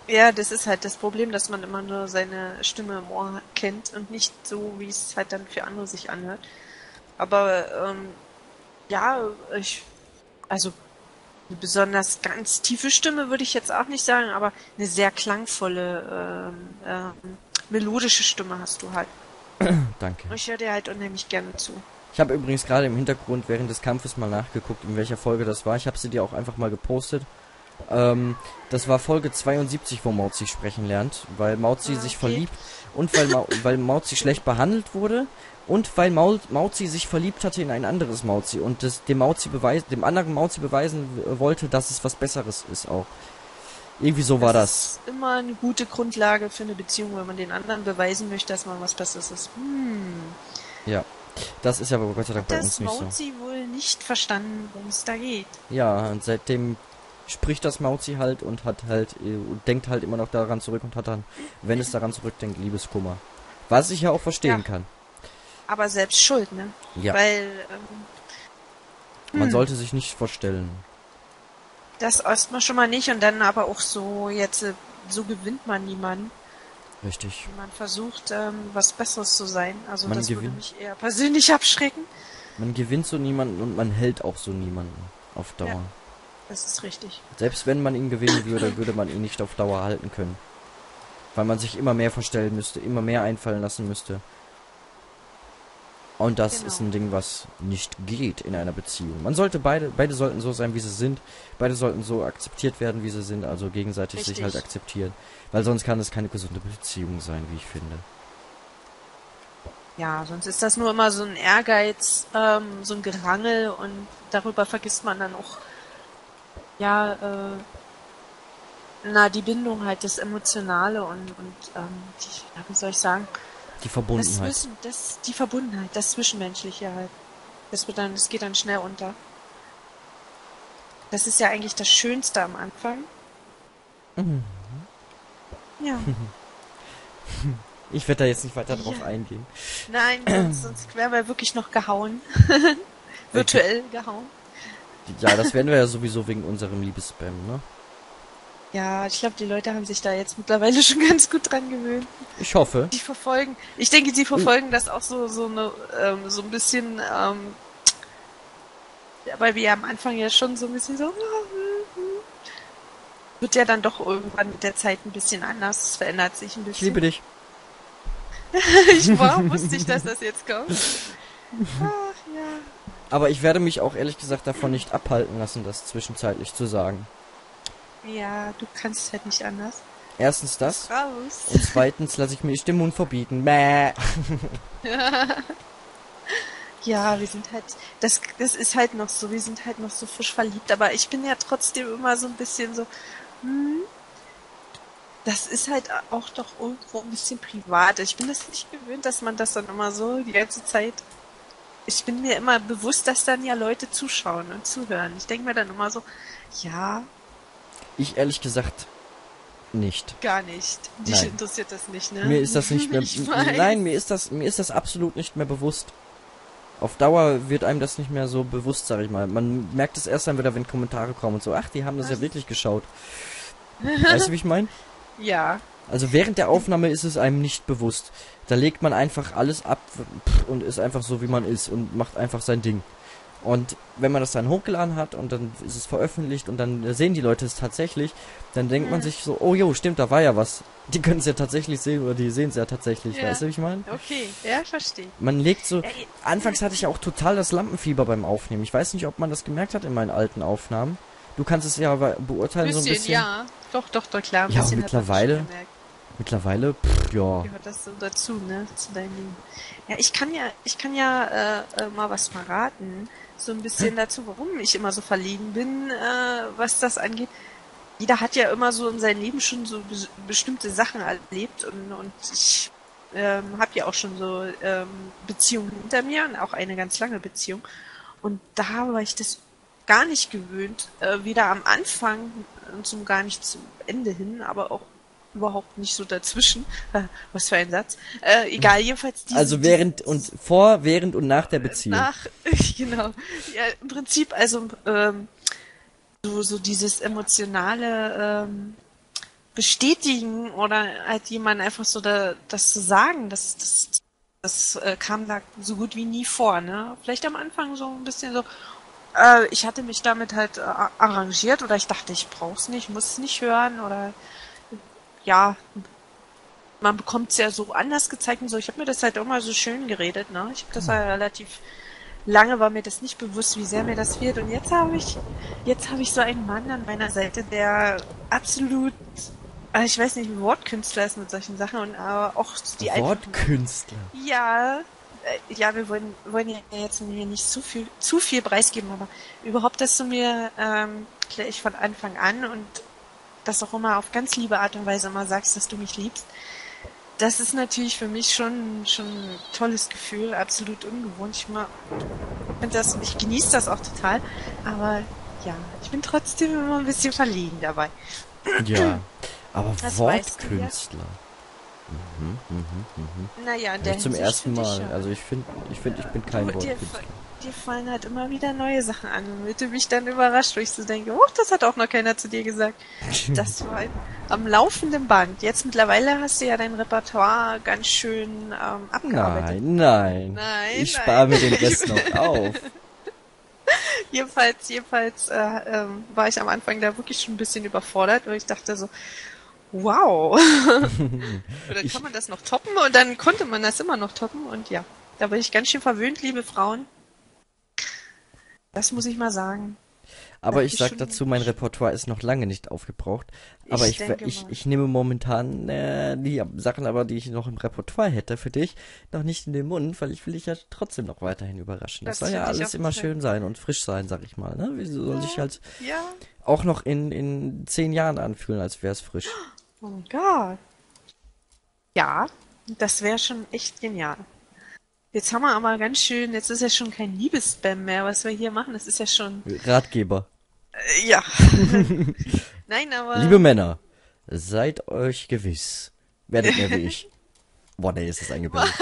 Ja, das ist halt das Problem, dass man immer nur seine Stimme im Ohr kennt und nicht so, wie es halt dann für andere sich anhört. Aber ja, also eine besonders ganz tiefe Stimme würde ich jetzt auch nicht sagen, aber eine sehr klangvolle, melodische Stimme hast du halt. Danke. Ich höre dir halt unheimlich gerne zu. Ich habe übrigens gerade im Hintergrund während des Kampfes mal nachgeguckt, in welcher Folge das war. Ich habe sie dir auch einfach mal gepostet. Das war Folge 72, wo Mauzi sprechen lernt, weil Mauzi sich Okay. verliebt und weil Mauzi schlecht behandelt wurde und weil Mauzi sich verliebt hatte in ein anderes Mauzi und dem anderen Mauzi beweisen wollte, dass es was Besseres ist auch. Irgendwie so war Das das. ist immer eine gute Grundlage für eine Beziehung, wenn man den anderen beweisen möchte, dass man was Besseres ist. Ja, das ist ja aber Gott sei Dank Hat bei das uns nicht so. Mauzi wohl nicht verstanden, worum es da geht? Ja, und seitdem spricht das Mauzi halt und hat halt und denkt halt immer noch daran zurück und hat dann, wenn es daran zurückdenkt, Liebeskummer. Was ich ja auch Ja, verstehen kann. aber selbst schuld, ne? Ja, Weil man sollte sich nicht verstellen. das erstmal schon mal nicht und dann aber auch so, jetzt, so gewinnt man niemanden. Richtig. Man versucht, was Besseres zu sein. Also Man das würde gewinnt, mich eher persönlich abschrecken. man gewinnt so niemanden und man hält auch so niemanden auf Ja, Dauer. das ist richtig. Selbst wenn man ihn gewinnen würde, würde man ihn nicht auf Dauer halten können. Weil man sich immer mehr verstellen müsste, immer mehr einfallen lassen müsste. Und das ist Genau. ein Ding, was nicht geht in einer Beziehung. Man sollte beide sollten so sein, wie sie sind. Beide sollten so akzeptiert werden, wie sie sind, also gegenseitig sich halt Richtig. akzeptieren. Weil sonst kann es keine gesunde Beziehung sein, wie ich finde. Ja, sonst ist das nur immer so ein Ehrgeiz, so ein Gerangel und darüber vergisst man dann auch, ja, die Bindung halt, das Emotionale und ja, wie soll ich sagen, Die Verbundenheit. die Verbundenheit, das Zwischenmenschliche halt. Das geht dann schnell unter. Das ist ja eigentlich das Schönste am Anfang. Ja. Ich werde da jetzt nicht weiter Ja. drauf eingehen. Nein, sonst wären wir wirklich noch gehauen. Okay. Virtuell gehauen. Ja, das werden wir ja sowieso wegen unserem Liebesspam, ne? Ja, ich glaube, die Leute haben sich da jetzt mittlerweile schon ganz gut dran gewöhnt. Ich hoffe. Ich denke, die Uh, verfolgen das auch so ein bisschen, ja, weil wir ja am Anfang ja schon so ein bisschen so, wird ja dann doch irgendwann mit der Zeit ein bisschen anders. Es verändert sich ein ich liebe bisschen. dich. Wusste ich, dass das jetzt kommt. Ach ja. Aber ich werde mich auch ehrlich gesagt davon nicht abhalten lassen, das zwischenzeitlich zu sagen. Ja, du kannst halt nicht anders. Erstens das. Raus. Und zweitens lasse ich mir nicht den Mund verbieten. Mäh. Ja, wir sind halt, das ist halt noch so, wir sind halt noch so frisch verliebt, aber ich bin ja trotzdem immer so ein bisschen so, hm, das ist halt auch doch irgendwo ein bisschen privat. Ich bin das nicht gewöhnt, dass man das dann immer so die ganze Zeit. Ich bin mir immer bewusst, dass dann ja Leute zuschauen und zuhören. Ich denke mir dann immer so, ja, Ich ehrlich gesagt nicht. gar nicht. Dich Nein. interessiert das nicht, ne? Mir ist das nicht mehr. Ich weiß. Nein, mir ist das absolut nicht mehr bewusst. Auf Dauer wird einem das nicht mehr so bewusst, sag ich mal. Man merkt es erst dann wieder, wenn Kommentare kommen und so, ach, die haben das ja wirklich geschaut. Weißt du, wie ich meine? Ja, Also während der Aufnahme ist es einem nicht bewusst. Da legt man einfach alles ab und ist einfach so, wie man ist und macht einfach sein Ding. Und wenn man das dann hochgeladen hat und dann ist es veröffentlicht und dann sehen die Leute es tatsächlich, dann denkt man sich so, oh jo, stimmt, da war ja was. Die können es ja tatsächlich sehen oder die sehen es ja tatsächlich, ja, weißt du, wie ich meine? okay, ja, verstehe. Man legt so, Ja, anfangs hatte ich ja auch total das Lampenfieber beim Aufnehmen. Ich weiß nicht, ob man das gemerkt hat in meinen alten Aufnahmen. Du kannst es ja beurteilen so ein bisschen. ja. Doch, klar, ein Ja, und bisschen hat man das schon gemerkt. mittlerweile, ja. Gehört das so dazu, ne? Zu deinem Leben. Ja, ich kann ja mal was verraten. So ein bisschen dazu, warum ich immer so verlegen bin, was das angeht. Jeder hat ja immer so in seinem Leben schon so bestimmte Sachen erlebt und ich habe ja auch schon so Beziehungen hinter mir und auch eine ganz lange Beziehung. Und da war ich das gar nicht gewöhnt, weder am Anfang und zum gar nicht zum Ende hin, aber auch überhaupt nicht so dazwischen. Was für ein Satz. Egal, jedenfalls Also während und nach der Beziehung. nach, genau. Ja, im Prinzip, also so dieses emotionale, bestätigen oder halt jemand einfach so das zu sagen, das kam da so gut wie nie vor, ne? Vielleicht am Anfang so ein bisschen so, ich hatte mich damit halt arrangiert oder ich dachte, ich brauch's nicht, muss es nicht hören oder ja, man bekommt es ja so anders gezeigt und so. Ich habe mir das halt auch mal so schön geredet, ne? Ich habe das halt relativ lange war mir das nicht bewusst, wie sehr mir das fehlt. Und jetzt habe ich so einen Mann an meiner Seite, der absolut, ich weiß nicht, ein Wortkünstler ist mit solchen Sachen und aber auch die einfachen. Wortkünstler. Ja, ja, wir wollen ja jetzt hier nicht zu viel preisgeben, aber überhaupt, dass du mir gleich von Anfang an und das auch immer auf ganz liebe Art und Weise immer sagst, dass du mich liebst. Das ist natürlich für mich schon ein tolles Gefühl, absolut ungewohnt. Ich genieße das auch total, aber ja, ich bin trotzdem immer ein bisschen verlegen dabei. Ja, aber Das weißt du ja. Wortkünstler. Naja, in Hör der ich zum Hinsicht ersten finde ich Mal. ja. Also ich bin kein Wortkünstler. Dir fallen halt immer wieder neue Sachen an, womit du mich dann überrascht, wo ich so denke, oh, das hat auch noch keiner zu dir gesagt. Das war am laufenden Band. Jetzt mittlerweile hast du ja dein Repertoire ganz schön abgearbeitet. Nein. Nein, Ich nein. spare mir den Rest noch auf. Jedenfalls war ich am Anfang da wirklich schon ein bisschen überfordert, weil ich dachte so, wow. Oder Ich, kann man das noch toppen? Und dann konnte man das immer noch toppen und ja, da bin ich ganz schön verwöhnt, liebe Frauen. Das muss ich mal sagen. Da aber hab ich ich sag schon, dazu, mein Repertoire ist noch lange nicht aufgebraucht. Aber ich denke mal. ich nehme momentan die Sachen, aber die ich noch im Repertoire hätte für dich, noch nicht in den Mund, weil ich will dich ja trotzdem noch weiterhin überraschen. Das Das soll ja finde ich alles auch immer total schön sein und frisch sein, sag ich mal. Ne? Wieso soll sich halt Ja. auch noch in 10 Jahren anfühlen, als wäre es frisch? Oh mein Gott. Ja, das wäre schon echt genial. Jetzt haben wir aber ganz schön, jetzt ist ja schon kein Liebesspam mehr, was wir hier machen. Das ist ja schon, Ratgeber. ja. Nein, Liebe aber Männer, seid euch gewiss. Werdet mehr wie ich. Boah, nee, ist das eingebildet.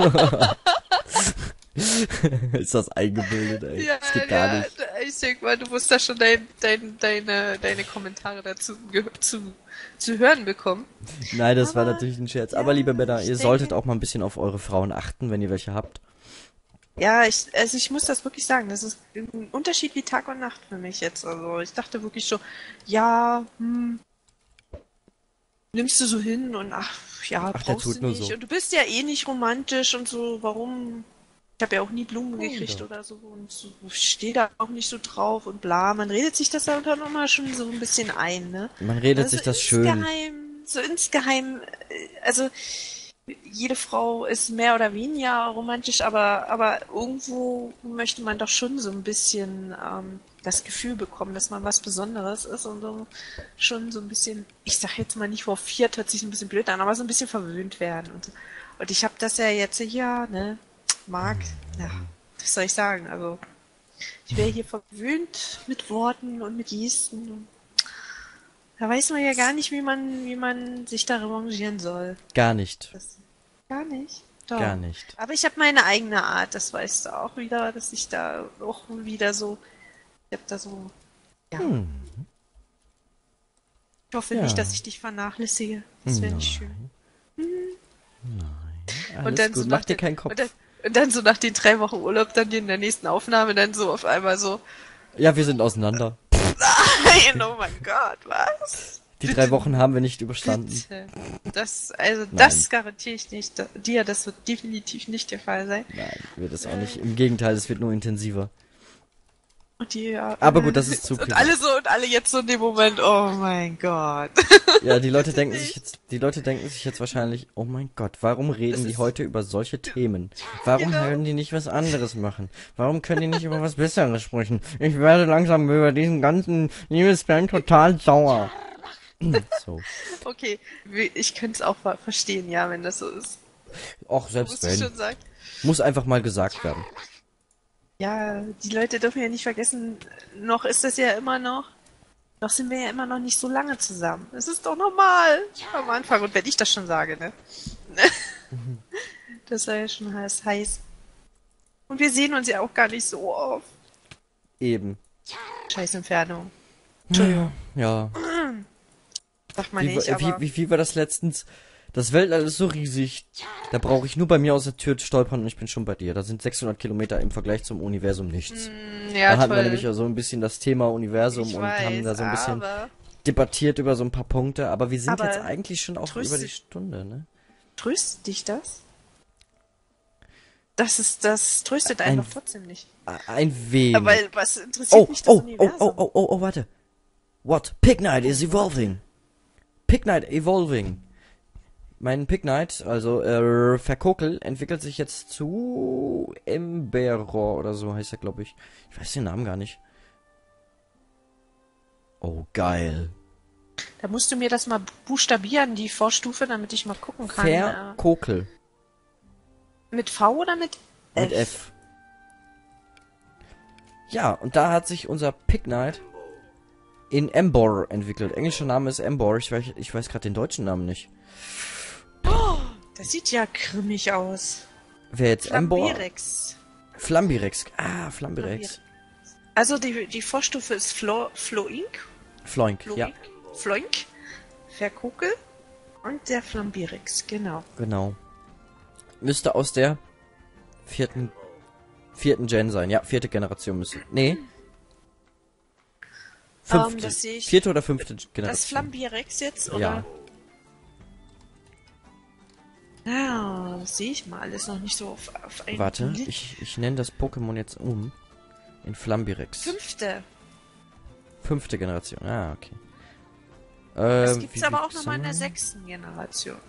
Ist das eingebildet, ey. ja, Das geht gar nicht. ich denke mal, du musst da schon deine Kommentare dazu zu hören bekommen. Nein, das war Aber natürlich ein Scherz. ja, Aber liebe Männer, ich ihr solltet denke, auch mal ein bisschen auf eure Frauen achten, wenn ihr welche habt. ja, ich muss das wirklich sagen, das ist ein Unterschied wie Tag und Nacht für mich jetzt. Also ich dachte wirklich so, ja, nimmst du so hin und ach, ja, Ach, der brauchst tut du nur nicht. so. Und du bist ja eh nicht romantisch und so, warum? Ich habe ja auch nie Blumen Warum gekriegt doch? oder so und so, ich stehe da auch nicht so drauf und bla. Man redet sich das dann nochmal schon so ein bisschen ein, ne? Man redet Also sich das schön. insgeheim, also jede Frau ist mehr oder weniger romantisch, aber irgendwo möchte man doch schon so ein bisschen das Gefühl bekommen, dass man was Besonderes ist und so schon so ein bisschen, ich sag jetzt mal nicht hofiert, hört sich ein bisschen blöd an, aber so ein bisschen verwöhnt werden. Und ich habe das ja jetzt hier, ne, Marc, ja, was soll ich sagen? Also ich wäre hier verwöhnt mit Worten und mit Gesten. Und da weiß man ja gar nicht, wie man sich da revanchieren soll. Gar nicht. Das, gar nicht. Gar Doch. nicht. Aber ich habe meine eigene Art, das weißt du auch wieder, dass ich da auch wieder so, ich habe da so, ja. Hm. Ich hoffe Ja. nicht, dass ich dich vernachlässige. Das wäre nicht schön. Und Alles dann gut, so mach dir keinen Kopf. und dann so nach den 3 Wochen Urlaub, dann in der nächsten Aufnahme, dann so auf einmal so, Ja, wir sind auseinander. nein, oh mein Gott, was? Die 3 Wochen haben wir nicht überstanden. Bitte. Das Nein. garantiere ich nicht dir, das wird definitiv nicht der Fall sein. Nein, wird es auch nicht. Im Gegenteil, es wird nur intensiver. Und die, Aber gut, das ist zu und privat. alle jetzt so in dem Moment, oh mein Gott. Ja, die Leute denken sich jetzt wahrscheinlich, oh mein Gott, warum reden die heute über solche Themen? Warum Genau. können die nicht was anderes machen? Warum können die nicht über was Besseres sprechen? Ich werde langsam über diesen ganzen Liebesband total sauer. So. Okay, ich könnte es auch verstehen, ja, wenn das so ist. Och, selbst Muss ich wenn. schon sagen. Muss einfach mal gesagt werden. Ja, die Leute dürfen ja nicht vergessen, noch ist das ja immer noch sind wir ja immer noch nicht so lange zusammen. Es ist doch normal am Anfang. Und wenn ich das schon sage, ne? Das war ja schon heiß. Und wir sehen uns ja auch gar nicht so oft. Eben. Scheiß Entfernung. Entschuldigung. Ja. Sag mal nicht, aber... Wie war das letztens? Das Weltall ist so riesig. Da brauche ich nur bei mir aus der Tür stolpern und ich bin schon bei dir. Da sind 600 Kilometer im Vergleich zum Universum nichts. Ja, Da hatten wir toll. nämlich auch so ein bisschen das Thema Universum Ich und haben da so ein bisschen aber debattiert über so ein paar Punkte. Aber wir sind Aber jetzt eigentlich schon auch über die tröstet- Stunde, ne? tröstet dich das? Das tröstet einen doch trotzdem nicht. Ein wenig. Aber was interessiert mich das Universum? Warte. What? Pignight is evolving. Pignight evolving. Mein Pignight, also Verkokel, entwickelt sich jetzt zu Emberor oder so heißt er, glaube ich. Ich weiß den Namen gar nicht. Oh, geil. Da musst du mir das mal buchstabieren, die Vorstufe, damit ich mal gucken kann. Verkokel. Mit V oder mit F? Mit F. Ja, und da hat sich unser Pignight in Embor entwickelt. Englischer Name ist Embor. Ich weiß gerade den deutschen Namen nicht. Das sieht ja grimmig aus. Wer jetzt Embor? Flambirex. Flambirex. Ah, Flambirex. Also die Vorstufe ist Floink. Floink, ja. Floink. Verkokel. Und der Flambirex, genau. Genau. Müsste aus der vierten Gen sein. Ja, 4. Generation müsste. Nee. 5. Das sehe ich. 4. oder 5. Generation. Das Flambirex jetzt, oder? Ja. Ja, das sehe ich mal alles noch nicht so auf einen Warte, Blick. ich nenne das Pokémon jetzt um. In Flambirex. 5. Generation. Ah, okay. Das gibt's aber auch wie nochmal in der zusammen? 6. Generation.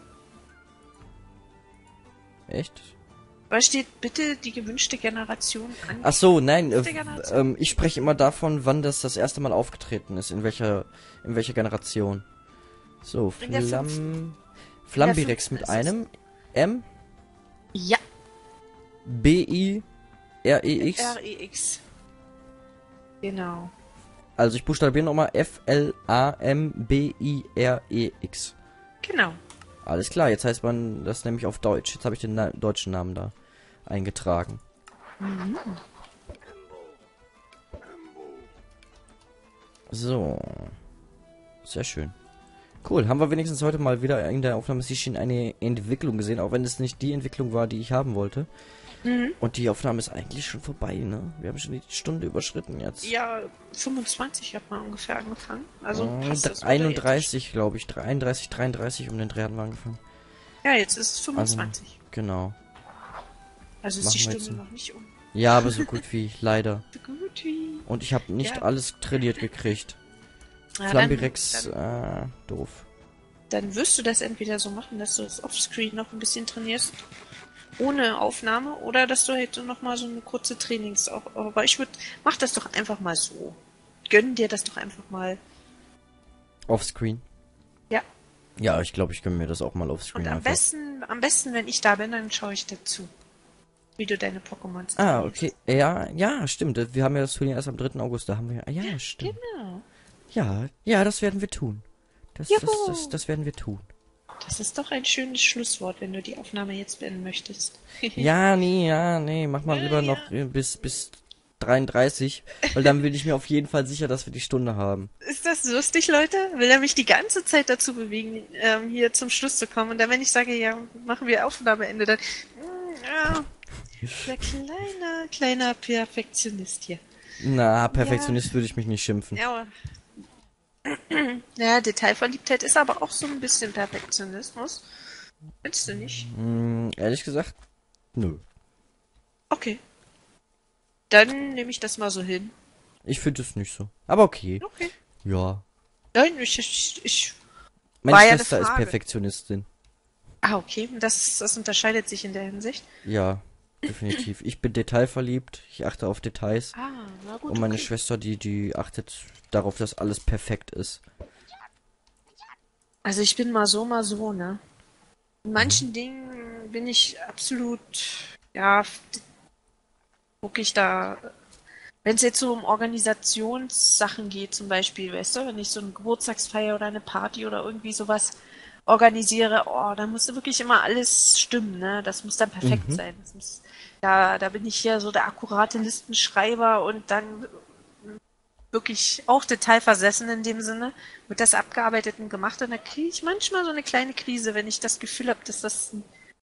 Echt? Da steht bitte die gewünschte Generation an. Ach so, nein, Fünfte Generation? ich spreche immer davon, wann das erste Mal aufgetreten ist, in welcher Generation. So, In der Flambirex fünften mit ist es. einem M, Ja, B-I-R-E-X. REX. Genau. Also ich buchstabiere nochmal F-L-A-M-B-I-R-E-X. Genau. Alles klar, jetzt heißt man das nämlich auf Deutsch. Jetzt habe ich den deutschen Namen da eingetragen. So. Sehr schön. Cool, haben wir wenigstens heute mal wieder in der Aufnahmesession eine Entwicklung gesehen, auch wenn es nicht die Entwicklung war, die ich haben wollte. Und die Aufnahme ist eigentlich schon vorbei, ne? Wir haben schon die Stunde überschritten jetzt. Ja, 25 hat man ungefähr angefangen. Also passt das 31, glaube ich. 31, 33 um den Dreh haben wir angefangen. Ja, jetzt ist es 25. Genau. Also ist machen die wir jetzt Stunde noch. noch nicht um. Ja, aber so gut wie, leider. So gut wie. Und ich habe nicht Ja. alles trainiert gekriegt. Ja, Flambirex, doof. Dann wirst du das entweder so machen, dass du das Offscreen noch ein bisschen trainierst, ohne Aufnahme, oder dass du halt noch mal so eine kurze Aber mach das doch einfach mal so. Gönn dir das doch einfach mal. Offscreen. Ja. Ja, ich glaube, ich gönne mir das auch mal offscreen Und am einfach. besten, wenn ich da bin, dann schaue ich dazu, wie du deine Pokémons Ah, trainierst. okay. Ja, stimmt. Wir haben ja das Turnier erst am 3. August. Da haben wir. Ja, stimmt. Genau. Ja, das werden wir tun. Das Juhu. werden wir tun. Das ist doch ein schönes Schlusswort, wenn du die Aufnahme jetzt beenden möchtest. Ja, nee, mach mal lieber noch bis 33, weil dann bin ich mir auf jeden Fall sicher, dass wir die Stunde haben. Ist das lustig, Leute? Will er mich die ganze Zeit dazu bewegen, hier zum Schluss zu kommen? Und dann, wenn ich sage, ja, machen wir Aufnahmeende, dann... ja, der kleiner Perfektionist hier. Na, Perfektionist würde ich mich nicht schimpfen. Ja, ja, Detailverliebtheit ist aber auch so ein bisschen Perfektionismus. Findest du nicht? Ehrlich gesagt, nö. Okay. Dann nehme ich das mal so hin. Ich finde es nicht so. Aber okay. Okay. Ja. Nein, ich Meine War ja eine Schwester ist Frage. Perfektionistin. okay. Das unterscheidet sich in der Hinsicht. Ja, definitiv. Ich bin detailverliebt. Ich achte auf Details. Na gut, Und meine okay. Schwester, die achtet darauf, dass alles perfekt ist. Also ich bin mal so, ne? In manchen Dingen bin ich absolut, ja, gucke ich da, wenn es jetzt so um Organisationssachen geht, zum Beispiel, weißt du, wenn ich so eine Geburtstagsfeier oder eine Party oder irgendwie sowas organisiere, dann muss wirklich immer alles stimmen, ne? Das muss dann perfekt sein. Das muss, da bin ich hier so der akkurate Listenschreiber und dann wirklich auch detailversessen in dem Sinne, wird das abgearbeitet und gemacht und da kriege ich manchmal so eine kleine Krise, wenn ich das Gefühl habe, dass das